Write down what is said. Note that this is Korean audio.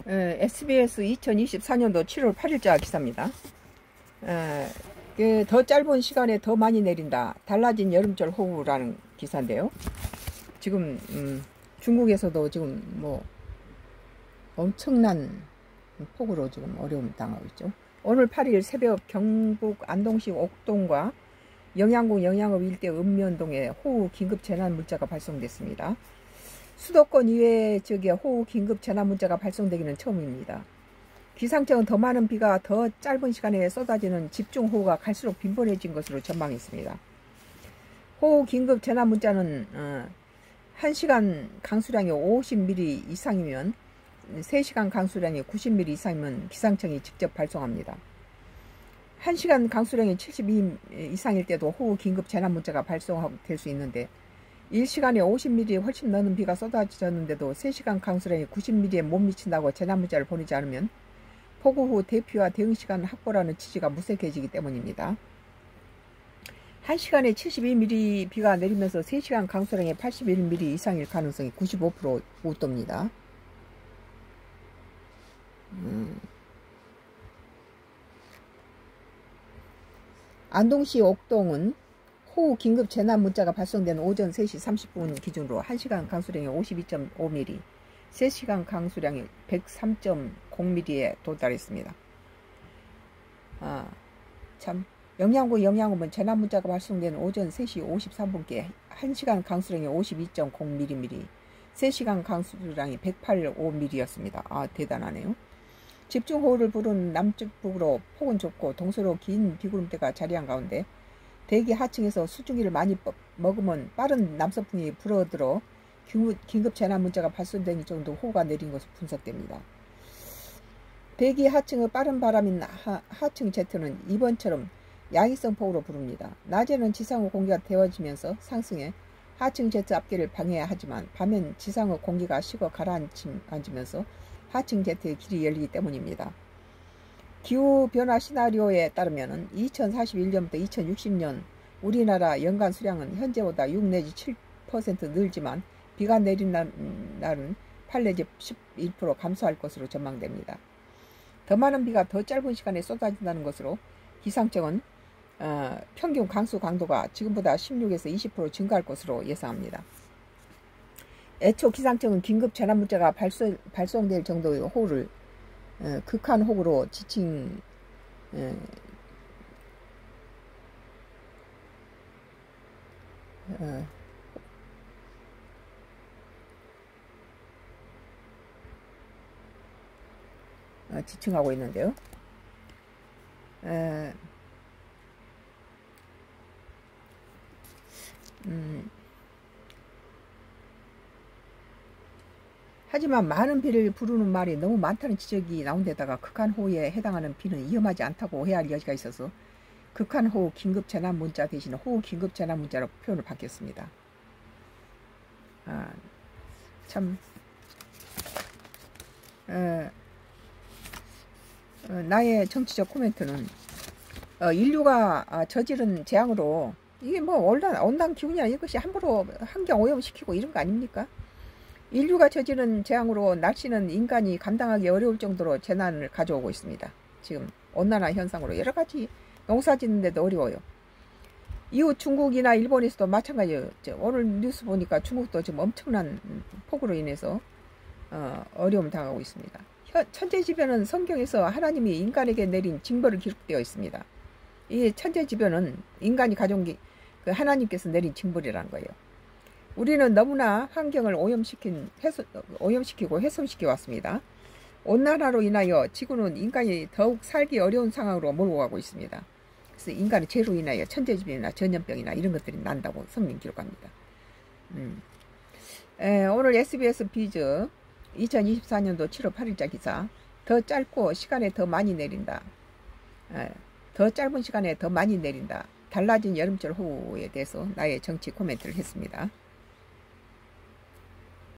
SBS 2024년도 7월 8일자 기사입니다. 더 짧은 시간에 더 많이 내린다. 달라진 여름철 호우라는 기사인데요. 지금 중국에서도 지금 뭐 엄청난 폭우로 지금 어려움 당하고 있죠. 오늘 8일 새벽 경북 안동시 옥동과 영양군 영양읍 일대 읍면동에 호우 긴급 재난 문자가 발송됐습니다. 수도권 이외 지역에 호우 긴급 재난 문자가 발송되기는 처음입니다. 기상청은 더 많은 비가 더 짧은 시간에 쏟아지는 집중호우가 갈수록 빈번해진 것으로 전망했습니다. 호우 긴급 재난 문자는 1시간 강수량이 50mm 이상이면 3시간 강수량이 90mm 이상이면 기상청이 직접 발송합니다. 1시간 강수량이 72 이상일 때도 호우 긴급 재난 문자가 발송될 수 있는데 1시간에 50mm 훨씬 넘는 비가 쏟아졌는데도 3시간 강수량이 90mm에 못 미친다고 재난 문자를 보내지 않으면 폭우 후 대피와 대응시간 확보라는 취지가 무색해지기 때문입니다. 1시간에 72mm 비가 내리면서 3시간 강수량이 81mm 이상일 가능성이 95% 웃돕니다. 안동시 옥동은 호우 긴급 재난 문자가 발송된 오전 3시 30분 기준으로 1시간 강수량이 52.5mm, 3시간 강수량이 103.0mm에 도달했습니다. 영양군 영양읍은 재난 문자가 발송된 오전 3시 53분께 1시간 강수량이 52.0mm, 3시간 강수량이 108.5mm였습니다. 대단하네요. 집중호우를 부른 남쪽북으로 폭은 좁고 동서로 긴 비구름대가 자리한 가운데 대기 하층에서 수증기를 많이 머금은 빠른 남서풍이 불어들어 긴급 재난 문자가 발송되는 정도 호우가 내린 것으로 분석됩니다. 대기 하층의 빠른 바람인 하층 제트는 이번처럼 양이성 폭우로 부릅니다. 낮에는 지상의 공기가 데워지면서 상승해 하층 제트 앞길을 방해해야 하지만 밤엔 지상의 공기가 식어 가라앉으면서 하층 제트의 길이 열리기 때문입니다. 기후변화 시나리오에 따르면 2041년부터 2060년 우리나라 연간 수량은 현재보다 6 내지 7% 늘지만 비가 내린 날은 8 내지 11% 감소할 것으로 전망됩니다. 더 많은 비가 더 짧은 시간에 쏟아진다는 것으로 기상청은 평균 강수 강도가 지금보다 16에서 20% 증가할 것으로 예상합니다. 애초 기상청은 긴급 재난 문자가 발송될 정도의 호우를 극한 호우로 지칭 지칭하고 있는데요. 하지만 많은 비를 부르는 말이 너무 많다는 지적이 나온 데다가 극한 호우에 해당하는 비는 위험하지 않다고 해야 할 여지가 있어서 극한 호우 긴급 재난 문자 대신 호우 긴급 재난 문자로 표현을 바뀌었습니다. 나의 정치적 코멘트는 인류가 저지른 재앙으로 이게 뭐 온난 기후냐 이것이 함부로 환경 오염시키고 이런 거 아닙니까? 인류가 저지른 재앙으로 날씨는 인간이 감당하기 어려울 정도로 재난을 가져오고 있습니다. 지금 온난화 현상으로 여러가지 농사 짓는데도 어려워요. 이후 중국이나 일본에서도 마찬가지예요. 오늘 뉴스 보니까 중국도 지금 엄청난 폭우로 인해서 어려움을 당하고 있습니다. 천재지변은 성경에서 하나님이 인간에게 내린 징벌을 기록되어 있습니다. 이 천재지변은 인간이 가져온 게 하나님께서 내린 징벌이라는 거예요. 우리는 너무나 환경을 오염시키고 훼손시켜 왔습니다. 온난화로 인하여 지구는 인간이 더욱 살기 어려운 상황으로 몰고 가고 있습니다. 그래서 인간의 죄로 인하여 천재지변이나 전염병이나 이런 것들이 난다고 성경 기록합니다. 오늘 SBS 비즈 2024년도 7월 8일자 기사, 더 짧고 시간에 더 많이 내린다. 더 짧은 시간에 더 많이 내린다. 달라진 여름철 호우에 대해서 나의 정치 코멘트를 했습니다.